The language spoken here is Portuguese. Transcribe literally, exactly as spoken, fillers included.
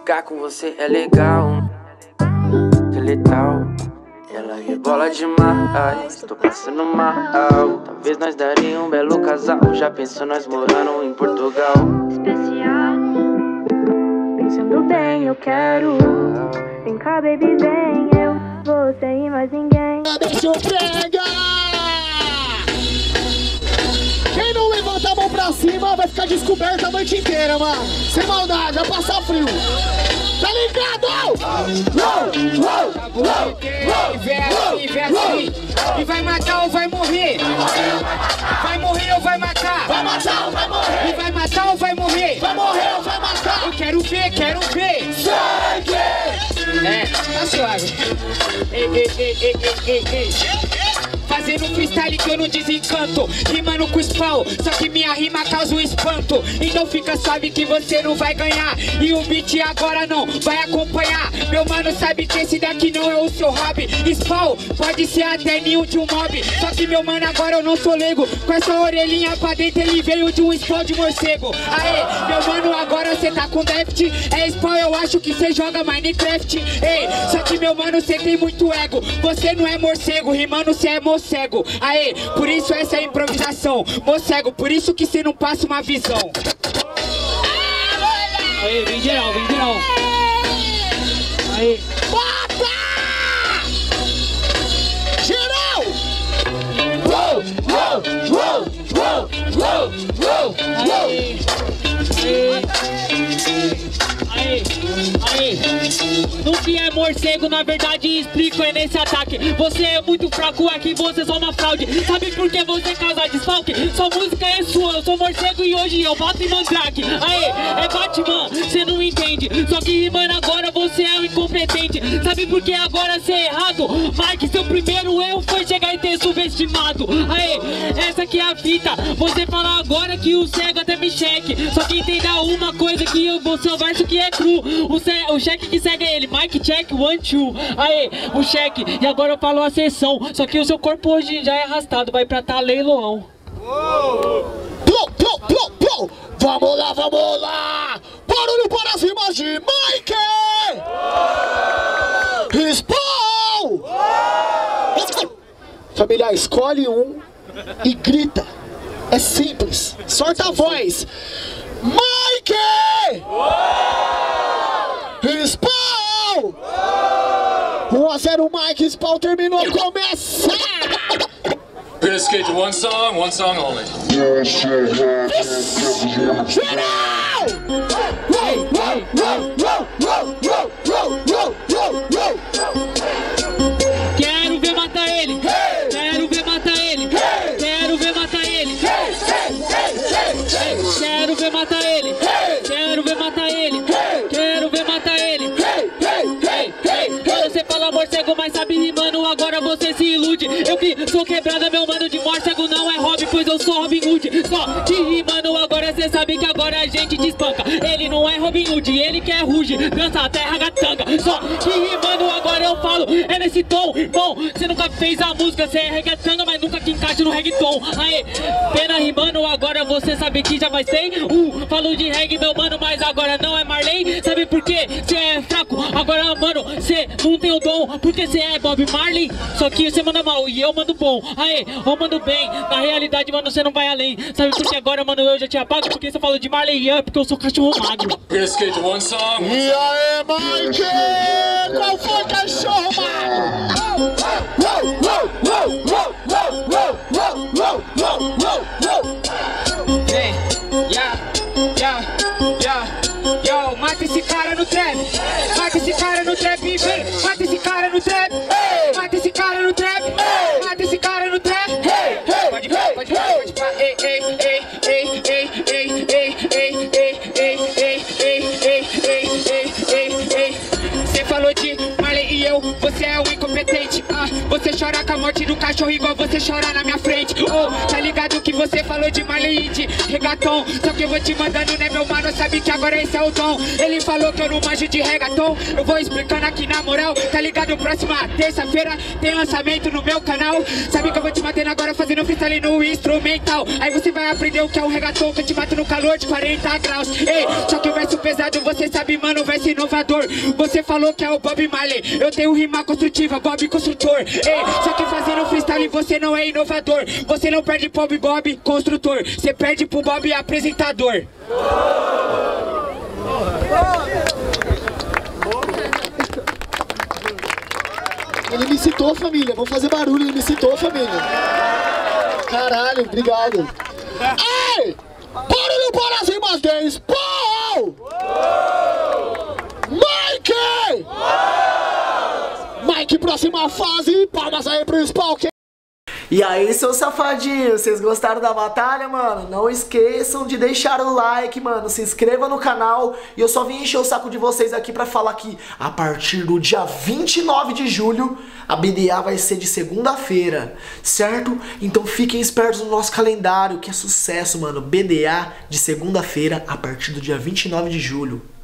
Ficar com você é legal, que letal. Ela rebola demais, tô passando mal. Talvez nós daria um belo casal. Já pensou nós morando em Portugal? Especial, pensando bem, eu quero. Vem cá, baby, vem. Eu, você e mais ninguém. Deixa eu pegar! Quem não levanta a mão pra cima vai ficar descoberto a noite inteira, mano. Sem maldade, vai passar frio. Tá ligado? E vai matar ou vai morrer? Vai morrer ou vai matar? Vai matar ou vai morrer? E vai matar ou vai morrer? Vai morrer ou vai matar? Eu quero ver, quero ver. Sangue! É, tá suave. Ei, ei, ei, ei, ei, ei, ei. Fazendo um freestyle que eu não desencanto, rimando com Spwn, só que minha rima causa um espanto. Então fica suave que você não vai ganhar, e o beat agora não vai acompanhar. Meu mano sabe que esse daqui não é o seu hobby. Spwn pode ser até ninho de um mob, só que meu mano agora eu não sou leigo. Com essa orelhinha pra dentro ele veio de um Spwn de morcego. Aê, meu mano agora cê tá com déficit. É Spwn, eu acho que cê joga Minecraft. Ei, só que meu mano cê tem muito ego. Você não é morcego, rimando cê é morcego. Mocego, aê, por isso essa é a improvisação. Mocego, por isso que cê não passa uma visão. Aê, vem geral, vem geral. Aê. Bota! Geral! Uou, uou, uou, uou, uou, uou, uou. Aê, aê, aê. No que é morcego, na verdade explico é nesse ataque. Você é muito fraco aqui, você é só uma fraude. Sabe por que você causa desfalque? Sua música é sua, eu sou morcego e hoje eu bato em mandrake. Aê, é Batman, você não entende. Só que rimando agora você é um incompetente. Sabe por que agora você é errado? Mike, seu primeiro erro foi chegar e ter subestimado. Aê, essa aqui é a fita. Você fala agora que o cego até me cheque. Só que entenda uma coisa, que eu vou seu verso que é cru. O, ce o cheque que segue é ele, Mike check, one, two. Aê, o cheque, e agora eu falo a sessão. Só que o seu corpo hoje já é arrastado, vai pra tá leiloão. Plou, plou, plou, plou. Vamos lá, vamos lá. Barulho para as rimas de Mike. Spwn. Família, escolhe um e grita. É simples, sorta a voz. Mike! Spwn! um a zero Mike, Spwn terminou, começa! We're gonna skate to one song, one song only. Quero ver matar ele! Quero ver matar ele! Quero ver matar ele! Quero ver matar ele! Quero ver matar ele! Quero ver matar ele! Você fala morcego, mas sabe rimando, agora você se ilude. Eu que sou quebrada, meu mano, de morcego não é hobby, pois eu sou Robin Hood. Só que rimando agora cê sabe que agora a gente te espanca. Ele não é Robin Hood, ele quer ruge, dança a terra gatanga. Só que rimando agora eu falo, é nesse tom. Bom, você nunca fez a música, cê é reggaetanga, mas nunca que encaixa no reggaeton. Aê, pena rimando, agora você sabe que jamais tem. Uh, falo de reggae, meu mano, mas agora não é Marley. Sabe por quê? Cê é fraco, agora mano, cê não tem o dom, porque cê é Bob Marley. Só que você manda mal e eu mando bom. Aê, eu mando bem, na realidade, mano, você não vai além. Sabe por que agora, mano, eu já te apago? Porque você falou de Marley e porque eu sou cachorro magro. We're gonna skate to one song. E aí, Mike? Qual foi, cachorro magro? Vem, ya, ya, ya, yo, mata esse cara no trap. Mata esse cara no trap, vem. Mata esse cara no trap. Mata esse cara no trap. Mata esse cara no trap. Pode pá, pode pá, pode pá. Ei, ei, ei, ei, ei, ei, ei, ei, ei, ei, ei, ei, ei, ei, ei, ei. Cê falou de Marley e eu, você é um incompetente. Ah, você chora chorar com a morte do cachorro igual você chorar na minha frente. Oh, tá ligado que você falou de Marley e de reggaeton, só que eu vou te mandando, né meu mano, sabe que agora esse é o dom. Ele falou que eu não manjo de reggaeton, eu vou explicando aqui na moral, tá ligado? Próxima terça-feira tem lançamento no meu canal, sabe que eu vou te matando agora fazendo freestyle no instrumental. Aí você vai aprender o que é o reggaeton, que eu te mato no calor de quarenta graus. Ei, só que o verso pesado, você sabe mano, o verso inovador. Você falou que é o Bob Marley, eu tenho rima construtiva, Bob construtor. Ei, só que fazendo freestyle você não é inovador, você não perde pro Bob Bob construtor, você perde pro Bob apresentador. Ele me citou, família. Vamos fazer barulho, ele me citou, família. Caralho, obrigado. Ei! Barulho para as rimas dez! Pau! Mike! Mike, próxima fase. Palmas aí pro Spwn. E aí, seus safadinhos, vocês gostaram da batalha, mano? Não esqueçam de deixar o like, mano, se inscreva no canal. E eu só vim encher o saco de vocês aqui pra falar que a partir do dia vinte e nove de julho, a B D A vai ser de segunda-feira, certo? Então fiquem espertos no nosso calendário, que é sucesso, mano. B D A de segunda-feira a partir do dia vinte e nove de julho.